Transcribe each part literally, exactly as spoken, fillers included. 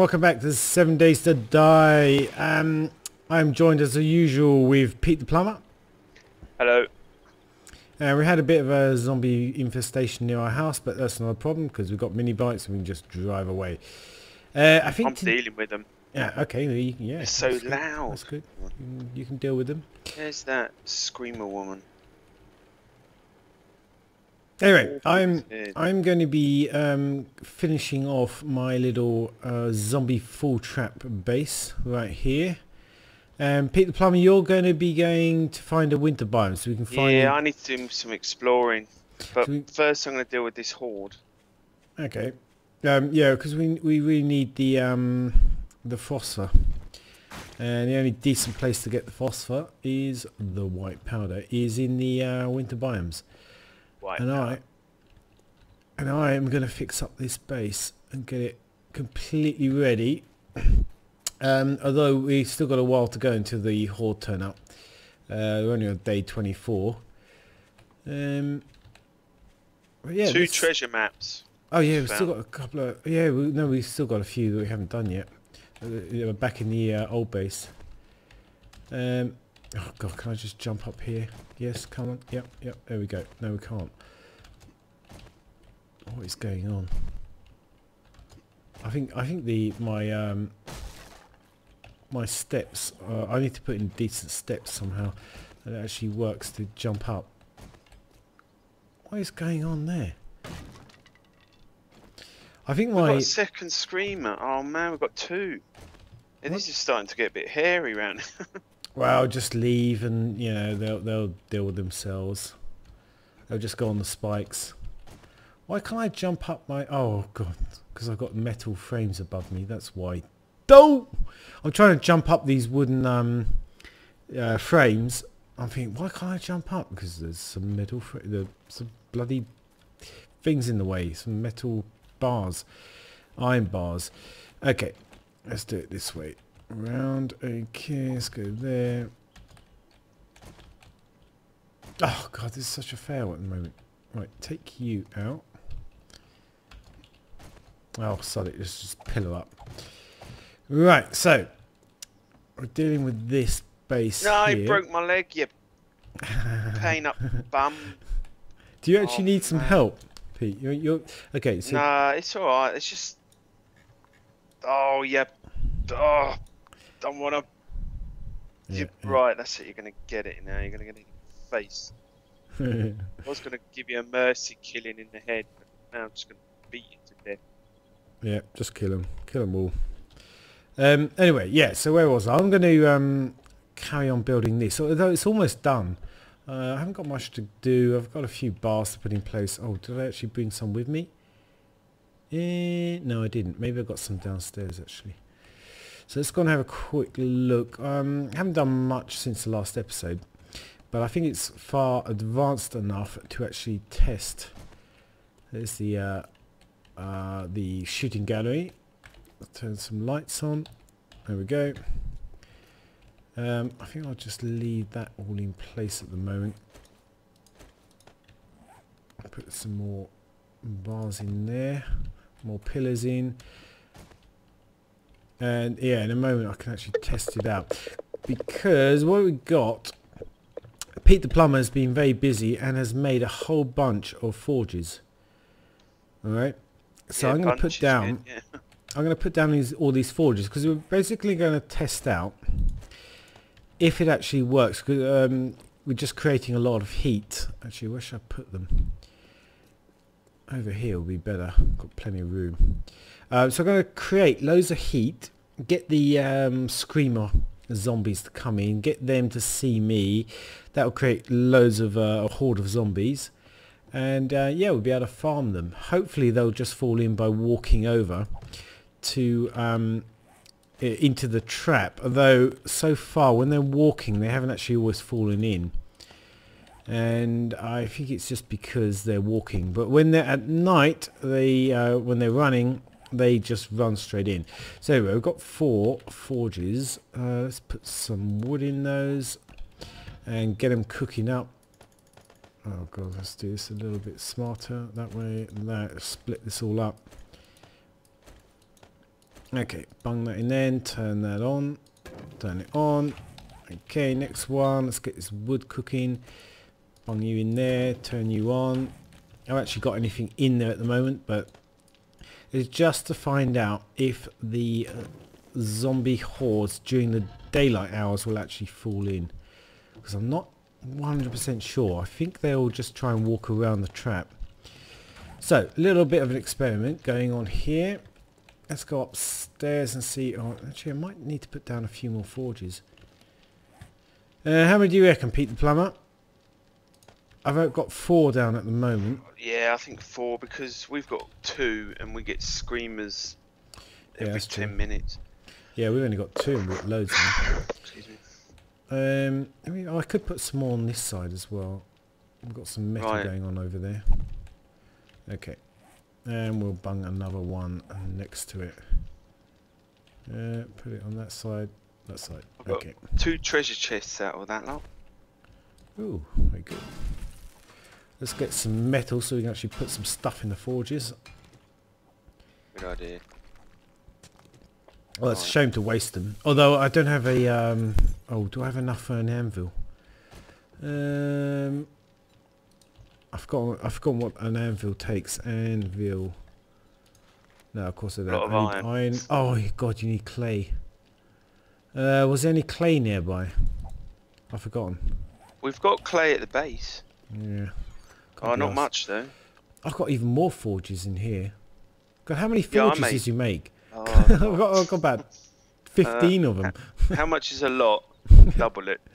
welcome back to Seven Days to Die. Um, I'm joined as usual with Pete the plumber. Hello. Uh, we had a bit of a zombie infestation near our house, but that's not a problem because we've got mini bikes and we can just drive away. Uh, I think I'm dealing with them. Yeah. Okay. Yeah. It's so that's good. loud. That's good. You can, you can deal with them. There's that screamer woman. Anyway, I'm I'm going to be um, finishing off my little uh, zombie full trap base right here. Um, Pete the plumber, you're going to be going to find a winter biome so we can find. Yeah, I need to do some exploring, but so we... first I'm going to deal with this horde. Okay. Um, yeah, because we we really need the um, the phosphor, and the only decent place to get the phosphor is the white powder is in the uh, winter biomes. White and powder. I and I am going to fix up this base and get it completely ready. Um, although we've still got a while to go until the horde turn up. Uh, we're only on day twenty-four. Um, yeah, Two this... treasure maps. Oh yeah, we've still got a couple of... Yeah, we, no, we've still got a few that we haven't done yet. Uh, we're back in the uh, old base. Um, oh god, can I just jump up here? Yes, come on. Yep, yep, there we go. No, we can't. What is going on? I think I think the my um my steps. Uh, I need to put in decent steps somehow that it actually works to jump up. What is going on there? I think my... We've got a second screamer. Oh man, we've got two. And this is starting to get a bit hairy around. Well, just leave and, you know, they'll, they'll deal with themselves. They'll just go on the spikes. Why can't I jump up my... Oh, God. Because I've got metal frames above me. That's why. Don't! I'm trying to jump up these wooden um, uh, frames. I'm thinking, why can't I jump up? Because there's some metal... Fr there's some bloody things in the way. Some metal bars. Iron bars. Okay. Let's do it this way. Around. Okay, let's go there. Oh god, this is such a fail at the moment. Right, take you out. Oh, sod it, let's just pillow up. Right, so we're dealing with this base No, here. I broke my leg, you pain up bum. Do you actually oh, need some man. help, Pete? You're, you're okay. So nah, it's alright. It's just. Oh, yeah. Oh, don't want to. yeah, yeah. Right, that's it. You're going to get it now. You're going to get it in the face. I was going to give you a mercy killing in the head, but now I'm just going to beat you to death. Yeah, just kill them. Kill them all. Um, anyway, yeah, so where was I? I'm going to um, carry on building this. Although it's almost done. Uh, I haven't got much to do. I've got a few bars to put in place. Oh, did I actually bring some with me? Eh, no, I didn't. Maybe I've got some downstairs, actually. So let's go and have a quick look. Um, I haven't done much since the last episode. But I think it's far advanced enough to actually test. There's the uh, uh, the shooting gallery. I'll turn some lights on. There we go. Um, I think I'll just leave that all in place at the moment. I'll put some more bars in there. More pillars in. And yeah, in a moment I can actually test it out. Because what we got... Pete the plumber has been very busy and has made a whole bunch of forges. Alright, so yeah, I'm going to put down good, yeah. I'm going to put down these all these forges because we're basically going to test out if it actually works. Because um, we're just creating a lot of heat. Actually, where should I put them? Over here will be better. Got plenty of room. Uh, so I'm going to create loads of heat. Get the um, screamer zombies to come in, get them to see me. That will create loads of uh, a horde of zombies, and uh, yeah, we'll be able to farm them. Hopefully they'll just fall in by walking over to um, into the trap, although so far when they're walking they haven't actually always fallen in, and I think it's just because they're walking. But when they're at night, they uh, when they're running, they just run straight in. So anyway, we've got four forges. Uh, let's put some wood in those and get them cooking up. Oh god, let's do this a little bit smarter. That way, that split this all up. Okay, bung that in then, turn that on, turn it on. Okay, next one, let's get this wood cooking. Bung you in there, turn you on. I haven't actually got anything in there at the moment, but it's just to find out if the uh, zombie hordes during the daylight hours will actually fall in. Because I'm not one hundred percent sure. I think they'll just try and walk around the trap. So, a little bit of an experiment going on here. Let's go upstairs and see. Oh, actually, I might need to put down a few more forges. Uh, how many do you reckon, Pete the Plumber? I've got four down at the moment. Yeah, I think four because we've got two and we get screamers every yeah, ten true. minutes. Yeah, we've only got two and we've got loads of them. Excuse me. Um, I mean, I could put some more on this side as well. We've got some metal Right. going on over there. Okay. And we'll bung another one next to it. Uh, put it on that side. That side. I've got Okay. two treasure chests out of that lot. Ooh, very good. Let's get some metal so we can actually put some stuff in the forges. Good idea. Well, it's a Right. shame to waste them. Although I don't have a... Um, oh, do I have enough for an anvil? Um, I've forgotten, I've forgotten what an anvil takes. Anvil. No, of course I don't. A lot of I need iron. iron. Oh, God, you need clay. Uh, was there any clay nearby? I've forgotten. We've got clay at the base. Yeah. Oh, God not bless. much though. I've got even more forges in here. God, how many Yeah, I forges made- did you make? Oh, I've, got, I've got about fifteen of them. how much is a lot? Double it.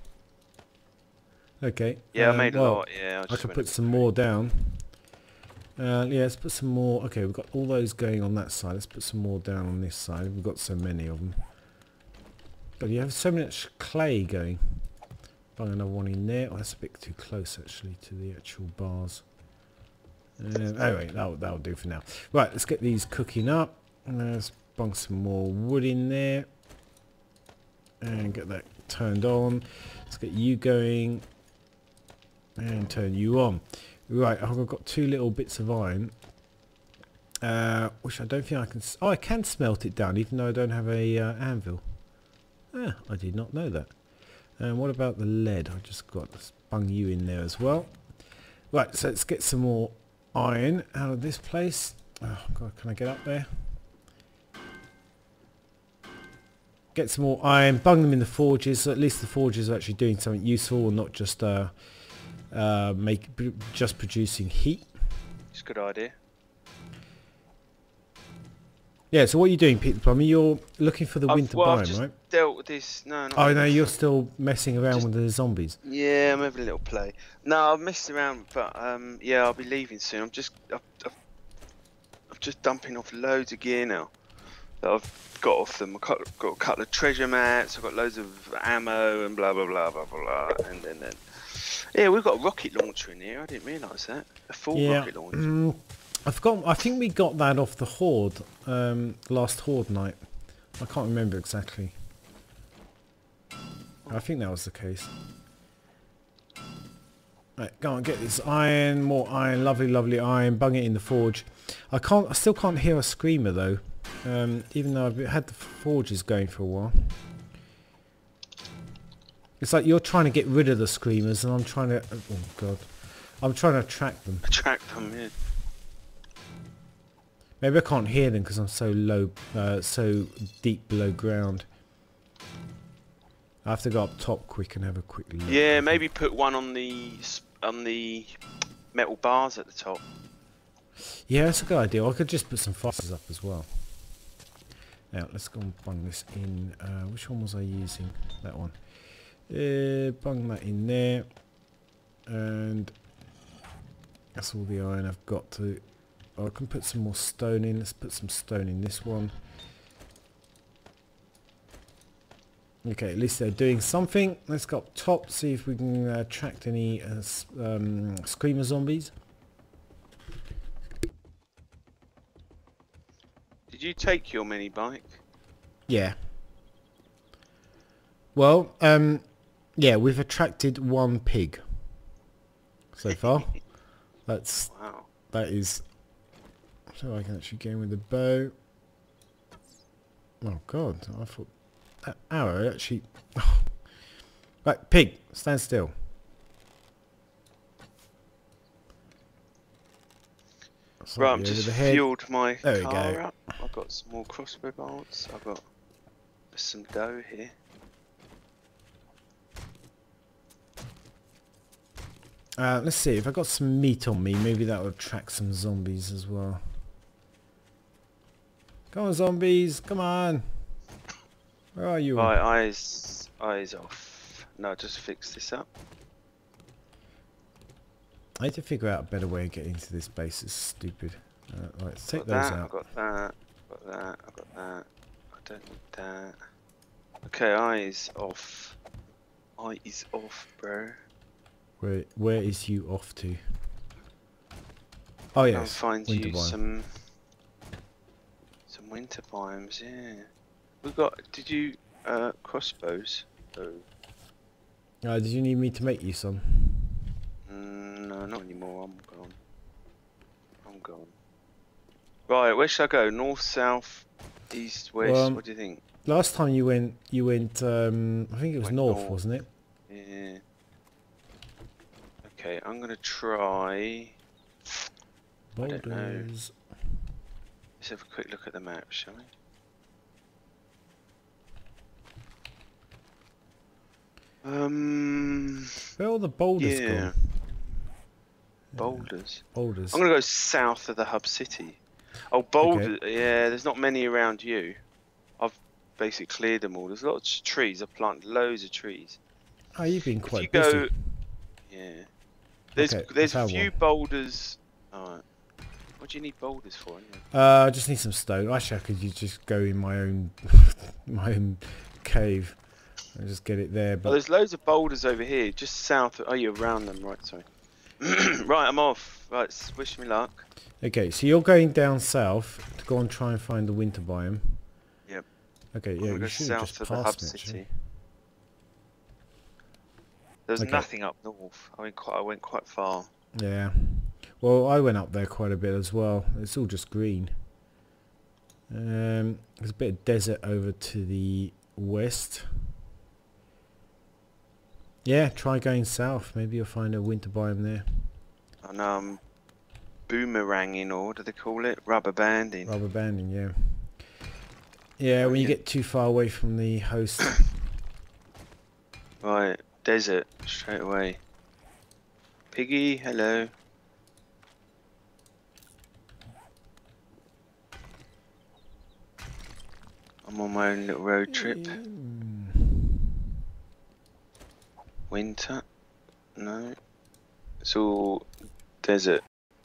Okay. Yeah, um, I made a well, lot. Yeah, I, I just could went put a bit some more down. Uh, yeah, let's put some more. Okay, we've got all those going on that side. Let's put some more down on this side. We've got so many of them. But you have so much clay going. Bung another one in there. Oh, that's a bit too close actually to the actual bars. Uh, anyway, that'll, that'll do for now. Right, let's get these cooking up. And let's bung some more wood in there. And get that turned on. Let's get you going. And turn you on. Right, I've got two little bits of iron. Uh, which I don't think I can... S oh, I can smelt it down even though I don't have a uh, anvil. Ah, I did not know that. And what about the lead? I just got to bung you in there as well. Right, so let's get some more iron out of this place. Oh, God, can I get up there? Get some more iron, bung them in the forges, so at least the forges are actually doing something useful and not just uh, uh, make just producing heat. It's a good idea. Yeah, so what are you doing, Pete the Plumber? You're looking for the I've, winter well, I've biome, just right? dealt with this. No, not Oh really. no, you're still messing around Just- with the zombies. Yeah, I'm having a little play. No, I've messed around, but um, yeah, I'll be leaving soon. I'm just, I've, I've, I'm just dumping off loads of gear now that I've got off them. I've got, got a couple of treasure mats. I've got loads of ammo and blah blah blah blah blah. blah. And then, then, yeah, we've got a rocket launcher in here. I didn't realise that. A full Yeah, rocket launcher. mm, I've got. I think we got that off the Horde um, last Horde night. I can't remember exactly. I think that was the case. Right, go on, get this iron, more iron, lovely, lovely iron. Bung it in the forge. I can't. I still can't hear a screamer though, um, even though I've had the forges going for a while. It's like you're trying to get rid of the screamers, and I'm trying to. Oh God, I'm trying to attract them. Attract them, yeah. Maybe I can't hear them because I'm so low, uh, so deep below ground. I have to go up top quick and have a quick look. Yeah, maybe put one on the s- on the metal bars at the top. Yeah, that's a good idea. I could just put some fires up as well. Now, let's go and bung this in. Uh, which one was I using? That one. Uh, bung that in there. And that's all the iron I've got to... Oh, I can put some more stone in. Let's put some stone in this one. Okay, at least they're doing something. Let's go up top, see if we can uh, attract any uh, s- um, screamer zombies. Did you take your mini bike? Yeah. Well, um, yeah, we've attracted one pig so far. That's Wow. that is. So I can actually go in with the bow. Oh God! I thought that arrow actually. Right, pig, stand still. Right, I'm just fueled my there car we go. up. I've got some more crossbow bolts. I've got some dough here. Uh, let's see, if I got some meat on me, maybe that would attract some zombies as well. Come on, zombies, come on. Where are you? Right, eyes, eyes off. No, just fix this up. I need to figure out a better way of getting into this base. It's stupid. Uh, right, let's take got those that, out. I've got that, I've got that, I've got that. I don't need that. Okay, eyes off. Eyes off, bro. Where where is you off to? Oh yes, I'll find winter you biome. some some winter biomes. Yeah, we got. Did you uh, crossbows? Oh. Uh, did you need me to make you some? Mm, no, not anymore. I'm gone. I'm gone. Right, where should I go? North, south, east, west? Well, um, what do you think? Last time you went, you went. Um, I think it was Went north, north. wasn't it? Yeah. Okay, I'm gonna try. I don't know. Boulders. Let's have a quick look at the map, shall we? Um. Where are all the boulders Yeah. gone? Boulders. Boulders. I'm gonna go south of the hub city. Oh, boulders. Yeah, there's not many around you. I've basically cleared them all. There's lots of trees. I've planted loads of trees. Oh, you've been quite if you busy. go, yeah. There's Okay, there's I a found few one. boulders. Alright. What do you need boulders for? Anyway? Uh, I just need some stone. Actually, I could just go in my own, my own cave, and just get it there. But Oh, there's loads of boulders over here, just south. Oh, you're around them, right? Sorry. Right, I'm off. Right, wish me luck. okay, so you're going down south to go and try and find the winter biome. Yep. Okay, I'm yeah, gonna you go should have south just of the hub passed me. city. Actually. There's Okay. nothing up north. I went quite. I went quite far. Yeah. Well, I went up there quite a bit as well. It's all just green. Um, there's a bit of desert over to the west. Yeah, try going south. Maybe you'll find a winter biome there. And um, boomeranging, or what do they call it? Rubber banding. Rubber banding, yeah. Yeah, Oh, when you yeah. get too far away from the host. Right, desert straight away. Piggy, hello. I'm on my own little road trip. Mm. Winter? No. It's all desert.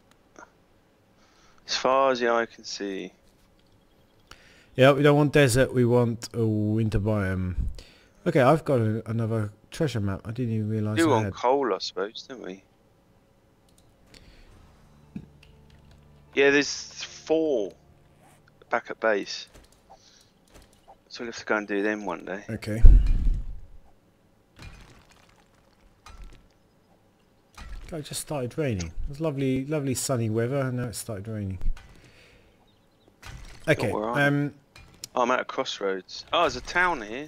As far as the eye can see. Yeah, we don't want desert, we want a winter biome. Okay, I've got a, another treasure map. I didn't even realise Do I on had. coal, I suppose, don't we? Yeah, there's four back at base. So we'll have to go and do them one day. Okay. God, it just started raining. It was lovely, lovely sunny weather, and now it started raining. Okay. where are Um. Oh, I'm at a crossroads. Oh, there's a town here.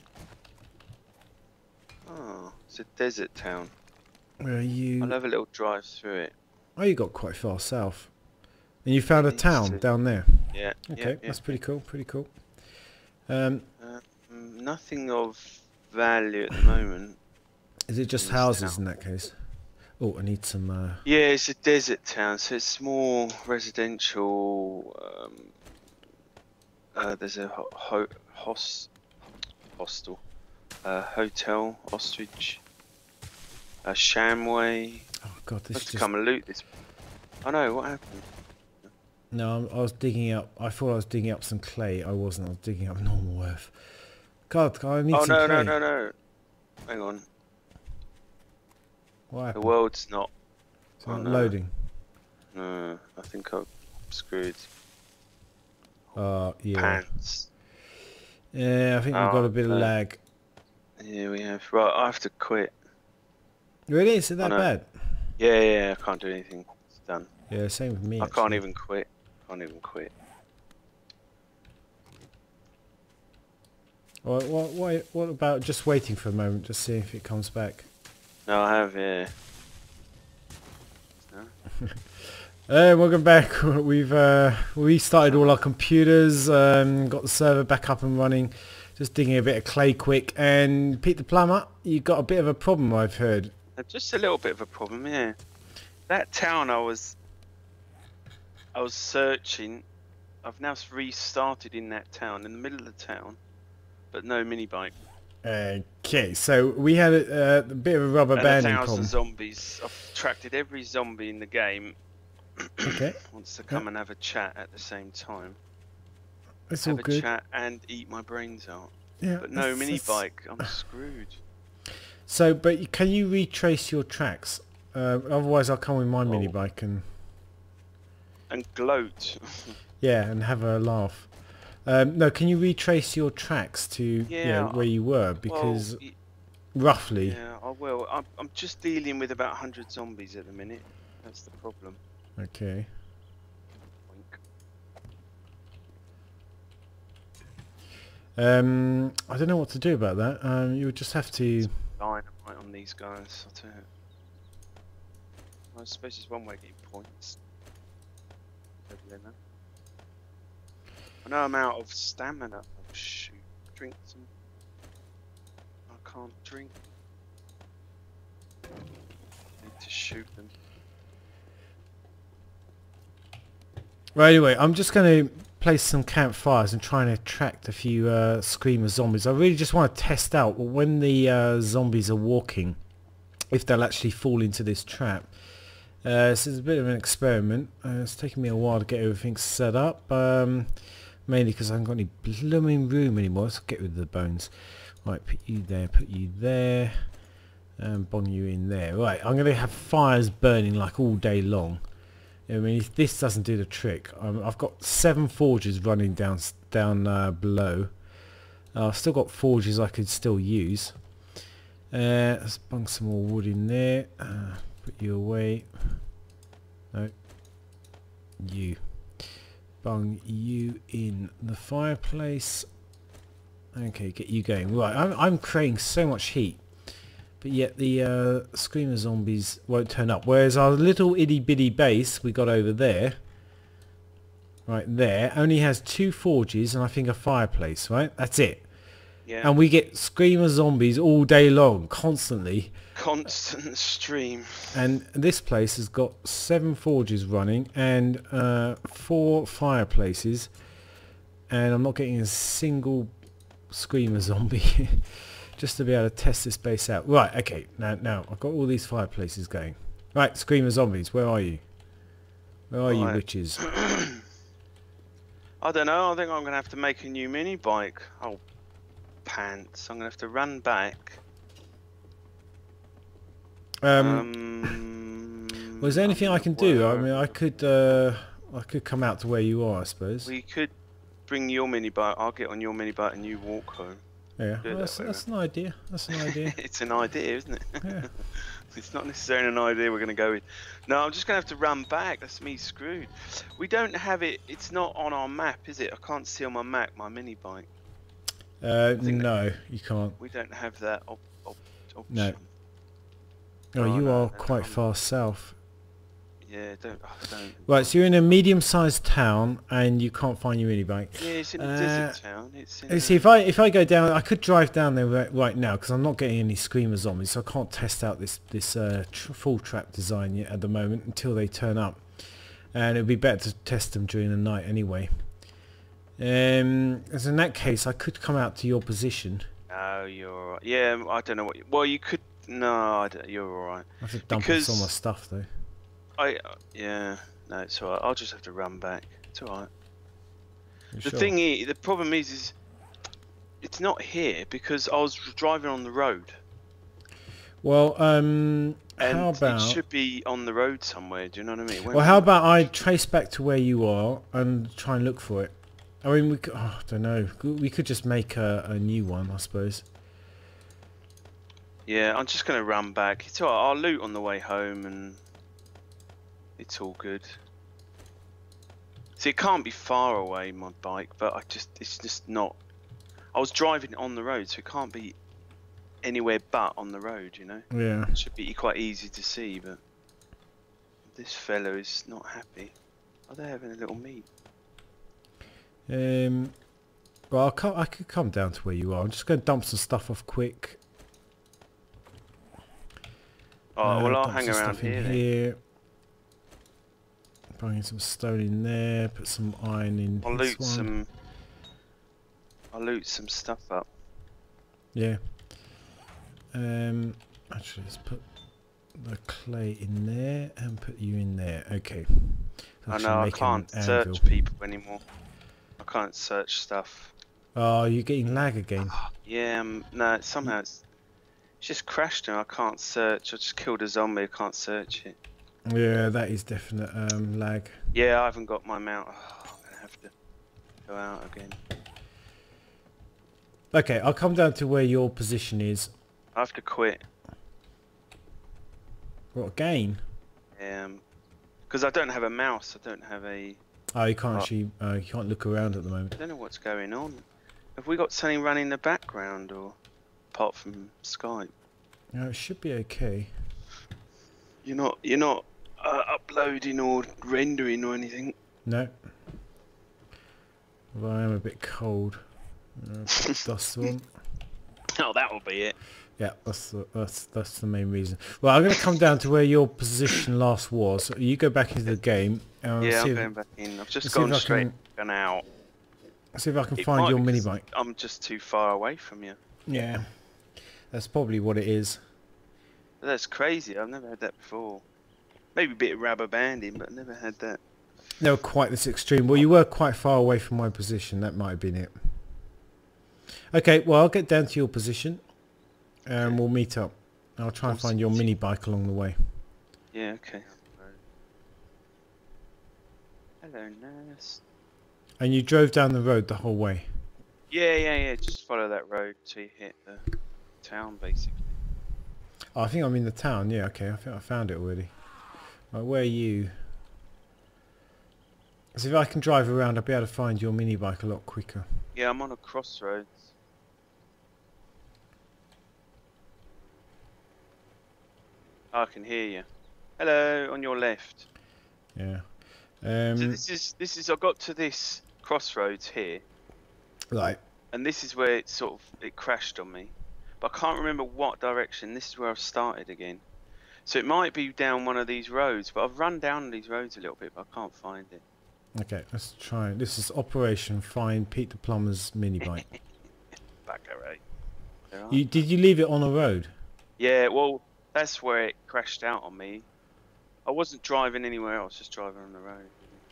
Oh, it's a desert town. Where are you? I'll have a little drive through it. Oh, you got quite far south. And you found a Needs town to- down there. Yeah. Okay, yeah, yeah. that's pretty cool. Pretty cool. Um, Uh, mm, nothing of value at the moment. is it just This houses town. in that case? Oh, I need some. Uh, Yeah, it's a desert town, so it's more residential. Um, uh, there's a ho ho hos hostel, uh, hotel, ostrich, a Shamway. oh God, this Let's just. come and loot this. I know what happened. No, I'm- I was digging up. I thought I was digging up some clay. I wasn't. I was digging up normal earth. God, I need Oh some no clay. no no no! Hang on, What the happened? world's not. It's oh, not no. loading. No, I think I'm screwed. Uh, yeah. Pants. Yeah, I think we've got Oh, a bit of no. lag. Yeah, we have. Right, I have to quit. Really? Is it that no. bad? Yeah, yeah, I can't do anything. It's done. Yeah, same with me. I can't actually. even quit. Can't even quit. Or what, what, what about just waiting for a moment, just see if it comes back? No, I have, yeah. No? Hey, welcome back. We've uh, restarted all our computers, um, got the server back up and running, just digging a bit of clay quick. And Pete the Plumber, you got a bit of a problem, I've heard. Just a little bit of a problem, yeah. That town I was, I was searching. I've now restarted in that town, in the middle of the town, but no mini bike. Okay, so we had a, a bit of a rubber and banding a thousand problem. zombies. I've attracted every zombie in the game. Okay. Wants to come yeah. and have a chat at the same time. It's have all a good. chat and eat my brains out. Yeah, but no that's, mini that's... bike. I'm screwed. So, but can you retrace your tracks? Uh, otherwise, I'll come with my oh. mini bike and and gloat. yeah, and have a laugh. Um, no, can you retrace your tracks to yeah, you know, where you were? Because well, roughly. Yeah, I will. I'm, I'm just dealing with about one hundred zombies at the minute. That's the problem. Okay. Um, I don't know what to do about that. Um, you would just have to. Dynamite on these guys. I'll tell you. I suppose there's one way of getting points. I know I'm out of stamina. Oh shoot! Drink some. I can't drink. I need to shoot them. Right, anyway, I'm just going to place some campfires and try and attract a few uh, screamer zombies. I really just want to test out when the uh, zombies are walking, if they'll actually fall into this trap. Uh, this is a bit of an experiment. Uh, it's taken me a while to get everything set up, um, mainly because I haven't got any blooming room anymore. Let's get rid of the bones. Right, put you there, put you there, and bong you in there. Right, I'm going to have fires burning like all day long. I mean, if this doesn't do the trick, um, I've got seven forges running down down uh, below. Uh, I've still got forges I could still use. Uh, let's bung some more wood in there. Uh, put you away. No. You. Bung you in the fireplace. Okay, get you going. Right, I'm, I'm creating so much heat. But yet the uh, screamer zombies won't turn up. Whereas our little itty bitty base we got over there, right there, only has two forges and I think a fireplace, right? That's it. Yeah. And we get screamer zombies all day long, constantly. Constant stream. And this place has got seven forges running and uh, four fireplaces. And I'm not getting a single screamer zombie. Just to be able to test this base out. Right, okay, now now I've got all these fireplaces going. Right, screamer zombies, where are you? Where are right. you witches? I don't know, I think I'm going to have to make a new mini bike. Oh, pants. I'm going to have to run back. Um, um was there anything I can do? I mean, I could, uh, I could come out to where you are, I suppose. We could bring your mini bike, I'll get on your mini bike and you walk home. Yeah, well, that's, that that's an idea. That's an idea. It's an idea, isn't it? Yeah. It's not necessarily an idea we're going to go with. No, I'm just going to have to run back. That's me screwed. We don't have it. It's not on our map, is it? I can't see on my map my mini bike. Uh, no, you can't. We don't have that op op option. No. Oh, oh you no, are no, quite I'm, far south. Yeah, don't, oh, don't. Right, so you're in a medium-sized town and you can't find your mini bike. Yeah, it's in a uh, desert town. It's in you see, if I if I go down, I could drive down there right, right now because I'm not getting any screamer zombies, so I can't test out this this uh, tr full trap design yet at the moment until they turn up. And it'd be better to test them during the night anyway. Um, as in that case, I could come out to your position. Oh, you're all right. Yeah, I don't know what. You, well, you could. No, I don't, you're all right. I have to dump because off all my stuff though. I uh, yeah. No, it's alright. I'll just have to run back. It's alright. The Sure? thing is, the problem is, is it's not here because I was driving on the road. Well, um, and how about? it should be on the road somewhere. Do you know what I mean? When Well, how about I trace back to where you are and try and look for it? I mean, we could, oh, I don't know. We could just make a, a new one, I suppose. Yeah, I'm just gonna run back. It's alright. I'll loot on the way home and it's all good. See, it can't be far away, my bike, but I just, it's just not. I was driving on the road, so it can't be anywhere but on the road, you know? Yeah. It should be quite easy to see, but this fellow is not happy. Are they having a little meet? Um. Well, I'll come, I could come down to where you are. I'm just going to dump some stuff off quick. Oh, Uh, well, I'll dump hang some around stuff in here, then. here. Bring some stone in there. Put some iron in I'll this loot one. some. I'll loot some stuff up. Yeah. Um. Actually, let's put the clay in there and put you in there. Okay. I know I can't search people anymore. I can't search stuff. Oh, you're getting lag again. Yeah, um, no, somehow it's, it's just crashed now. I can't search. I just killed a zombie. I can't search it. Yeah, that is definite um, lag. Yeah, I haven't got my mount. Oh, I'm gonna have to go out again. Okay, I'll come down to where your position is. I have to quit. What, again? Um, because I don't have a mouse. I don't have a. Oh, you can't Oh. actually. Uh, you can't look around at the I moment. don't know what's going on. Have we got something running in the background, or apart from Skype? No, it should be okay. You're not. You're not uh, uploading or rendering or anything. No. Well, I am a bit cold. Uh, put dust on. Oh, that will be it. Yeah, that's the, that's that's the main reason. Well, I'm going to come down to where your position last was. You go back into the game. And Yeah, see I'm if, going back in. I've just see if gone I straight can- and out. see if I can It find might your be mini 'cause bike. I'm just too far away from you. Yeah, that's probably what it is. That's crazy. I've never had that before. Maybe a bit of rubber banding, but I've never had that. No, quite this extreme. Well, you were quite far away from my position. That might have been it. Okay, well, I'll get down to your position and Okay. we'll meet up. I'll try and Awesome. find your mini bike along the way. Yeah, okay. Hello, nurse. And you drove down the road the whole way? Yeah, yeah, yeah. Just follow that road till you hit the town, basically. Oh, I think I'm in the town. Yeah, okay. I think I found it already. Right, where are you? So if I can drive around, I'll be able to find your mini bike a lot quicker. Yeah, I'm on a crossroads. Oh, I can hear you. Hello, on your left. Yeah. Um, So this is this is I got to this crossroads here, right. and this is where it sort of it crashed on me, but I can't remember what direction. This is where I've started again, so it might be down one of these roads. But I've run down these roads a little bit, but I can't find it. Okay, let's try. This is Operation Find Pete the Plumber's mini bike. Back away. There are. You, did you leave it on a road? Yeah, well, that's where it crashed out on me. I wasn't driving anywhere else, just driving on the road.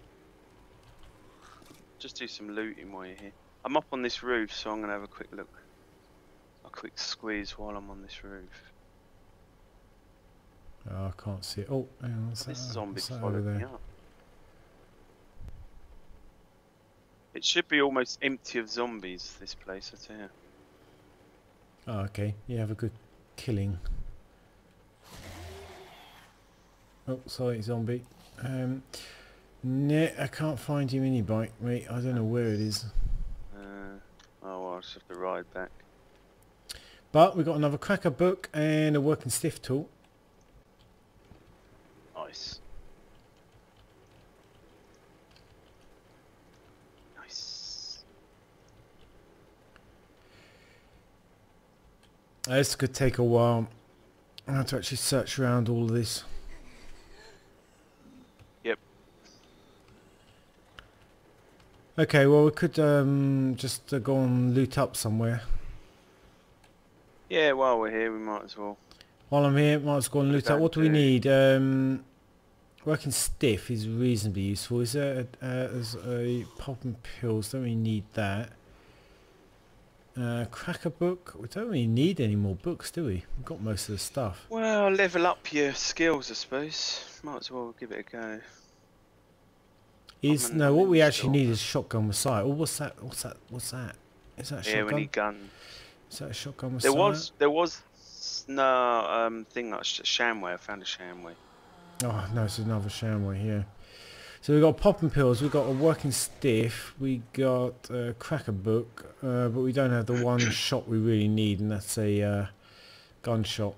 Just do some looting while you're here. I'm up on this roof, so I'm going to have a quick look. A quick squeeze while I'm on this roof. Oh, I can't see it. Oh, hang on. What's This that? zombie What's that over followed me there? up. It should be almost empty of zombies, this place, I tell you. Oh, okay. You have a good killing. Oh, sorry, zombie. Um, nah, I can't find your mini bike, mate. I don't know where it is. Uh, oh, well, I'll just have to ride back. But we've got another cracker book and a working stiff tool. Nice. Nice. Uh, this could take a while. I have to actually search around all of this. Yep. Okay, well we could um, just uh, go and loot up somewhere. Yeah, while we're here, we might as well. While I'm here, might as well go and loot up. What do we need? Um, working stiff is reasonably useful. Is there a, uh, there's a popping pills? Don't really need that. Uh, cracker book. We don't really need any more books, do we? We've got most of the stuff. Well, level up your skills, I suppose. Might as well give it a go. Is I'm an- no. I'm What in we the actually store. need is shotgun Messiah. Oh, what's that? What's that? What's that? Is that a Yeah, we shotgun? need gun. Is that a shotgun Messiah? There was, there was s- no um thing like sh Shamway. I found a Shamway. Oh no, it's another Shamway here. So we've got popping pills, we've got a working stiff, we got a cracker book, uh, but we don't have the one shot we really need, and that's a uh, gunshot.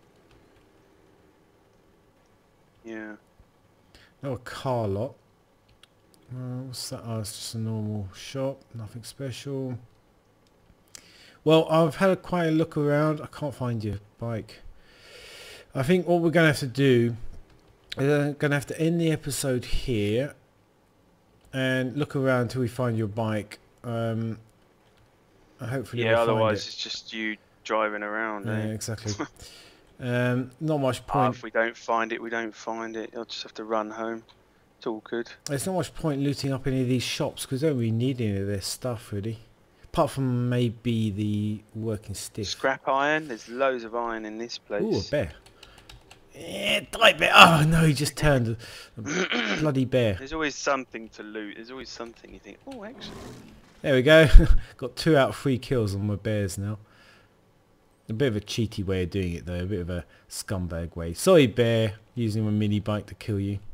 Yeah. No, a car lot. Uh, what's that? Oh, it's just a normal shop, nothing special. Well, I've had a quite a look around. I can't find your bike. I think what we're going to have to do is uh, going to have to end the episode here and look around until we find your bike. Um, hopefully, Yeah. we'll Otherwise, find it. it's just you driving around. Yeah, eh? exactly. um, not much Ah, point. if we don't find it, we don't find it. I'll just have to run home. It's all good. There's not much point looting up any of these shops because we don't really need any of their stuff really. Apart from maybe the working stiff. Scrap iron. There's loads of iron in this place. Ooh, a bear. Yeah, die bear. Oh no, he just turned. A bloody bear. There's always something to loot. There's always something you think, oh, actually. There we go. Got two out of three kills on my bears now. A bit of a cheaty way of doing it though. A bit of a scumbag way. Sorry, bear. Using my mini bike to kill you.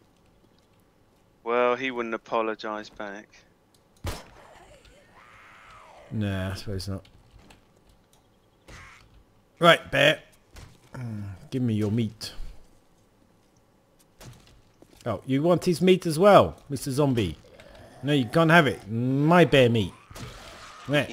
Well, he wouldn't apologise back. Nah, I suppose not. Right, bear. Mm, give me your meat. Oh, you want his meat as well, Mister Zombie? No, you can't have it. My bear meat. Right.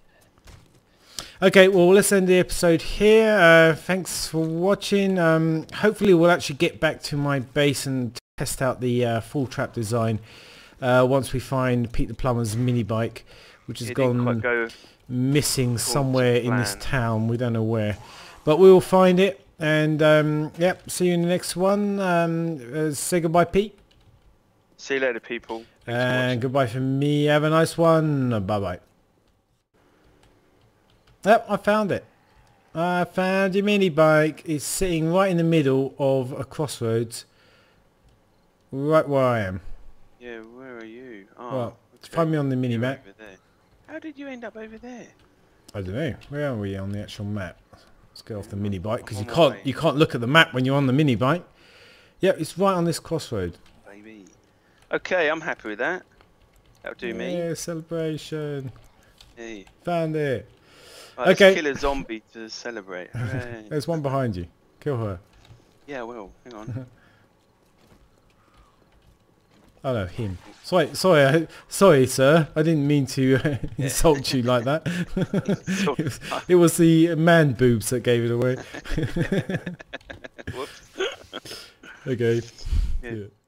Okay, well, let's end the episode here. Uh, thanks for watching. Um, hopefully, we'll actually get back to my base and test out the uh, full trap design uh, once we find Pete the Plumber's mini bike, which has It didn't quite gone go missing somewhere in this plan. town. We don't know where, but we will find it. And um, yep, see you in the next one. Um, uh, say goodbye, Pete. See you later, people. Thanks for And watching. goodbye from me. Have a nice one. Bye bye. Yep, I found it. I found your mini bike. It's sitting right in the middle of a crossroads, right where I am. Yeah, where are you? Oh, Well, okay. find me on the mini You're map. over there. How did you end up over there? I don't know. Where are we on the actual map? Let's go off the mini bike because I'm you on my can't way. you can't look at the map when you're on the mini bike. Yeah, it's right on this crossroad. Baby. Okay, I'm happy with that. That'll do me. Yeah, celebration. Hey. Found it. Right, let's Okay. kill a zombie to celebrate. Hooray. There's one behind you. Kill her. Yeah, well, hang on. Oh no, him. Sorry, sorry, I, sorry, sir. I didn't mean to uh, insult you like that. it, was, it was the man boobs that gave it away. Whoops. Okay. Yeah. Yeah.